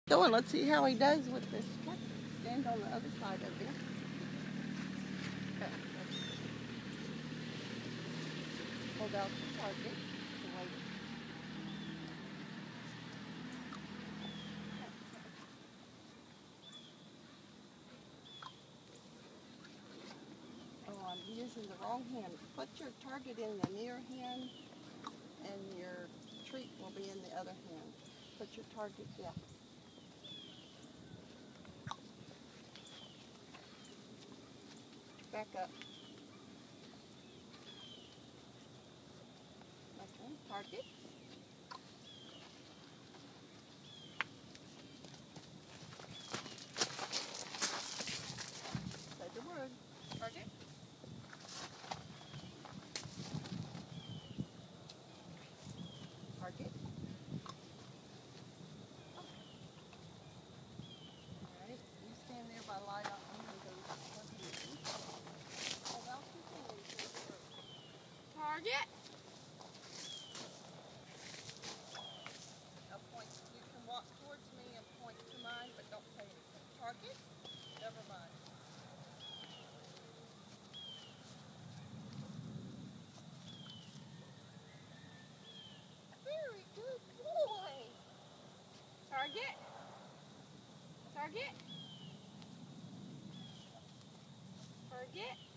Going. Let's see how he does with this truck. Stand on the other side of him. Okay. Hold out the target. Oh, I'm using the wrong hand. Put your target in the near hand, and your treat will be in the other hand. Put your target, yeah. Back up. Okay, target. Say the word. Target. Target. Alright, you stand there by light up. I'm going to go hold out your hand. Target. Now point. You can walk towards me and point to mine, but don't say anything. Target. Never mind. Very good boy. Target. Target. Target.